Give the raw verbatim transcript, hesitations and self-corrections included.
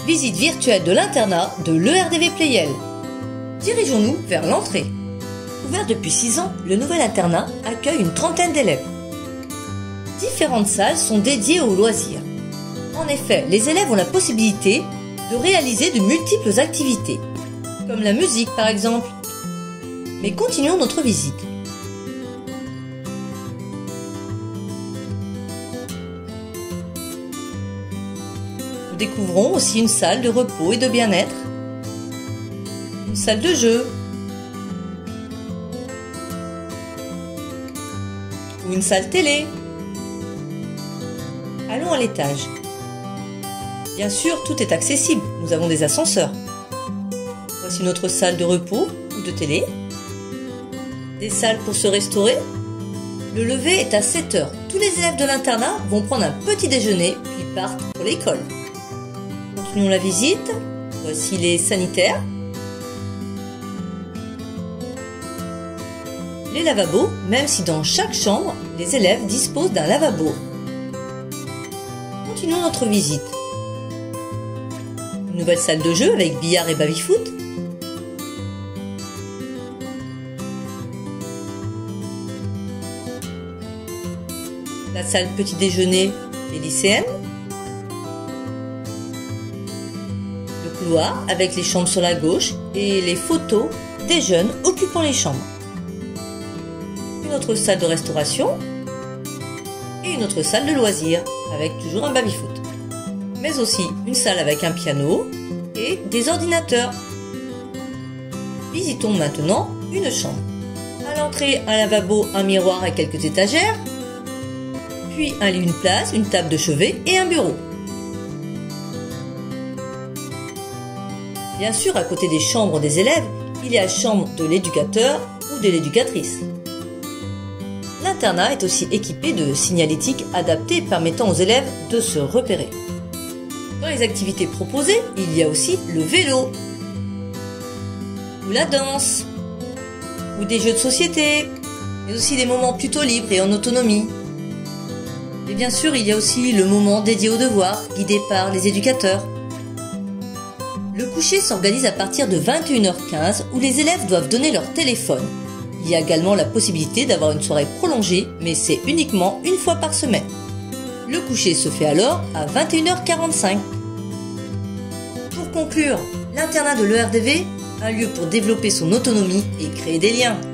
Visite virtuelle de l'internat de l'E R D V Pleyel. Dirigeons-nous vers l'entrée. Ouvert depuis six ans, le nouvel internat accueille une trentaine d'élèves. Différentes salles sont dédiées aux loisirs. En effet, les élèves ont la possibilité de réaliser de multiples activités, comme la musique par exemple. Mais continuons notre visite. Nous découvrons aussi une salle de repos et de bien-être, une salle de jeu, ou une salle télé. Allons à l'étage. Bien sûr, tout est accessible, nous avons des ascenseurs. Voici notre salle de repos ou de télé. Des salles pour se restaurer. Le lever est à sept heures. Tous les élèves de l'internat vont prendre un petit déjeuner puis partent pour l'école. Continuons la visite. Voici les sanitaires. Les lavabos, même si dans chaque chambre, les élèves disposent d'un lavabo. Continuons notre visite. Une nouvelle salle de jeu avec billard et baby-foot. La salle petit déjeuner des lycéennes. Le couloir avec les chambres sur la gauche et les photos des jeunes occupant les chambres. Une autre salle de restauration et une autre salle de loisirs avec toujours un baby-foot. Mais aussi une salle avec un piano et des ordinateurs. Visitons maintenant une chambre. À l'entrée, un lavabo, un miroir et quelques étagères. Puis un lit, une place, une table de chevet et un bureau. Bien sûr, à côté des chambres des élèves, il y a la chambre de l'éducateur ou de l'éducatrice. L'internat est aussi équipé de signalétique adaptée permettant aux élèves de se repérer. Dans les activités proposées, il y a aussi le vélo, ou la danse, ou des jeux de société, mais aussi des moments plutôt libres et en autonomie. Et bien sûr, il y a aussi le moment dédié aux devoirs, guidé par les éducateurs. Le coucher s'organise à partir de vingt et une heures quinze où les élèves doivent donner leur téléphone. Il y a également la possibilité d'avoir une soirée prolongée, mais c'est uniquement une fois par semaine. Le coucher se fait alors à vingt et une heures quarante-cinq. Pour conclure, l'internat de l'E R D V, un lieu pour développer son autonomie et créer des liens.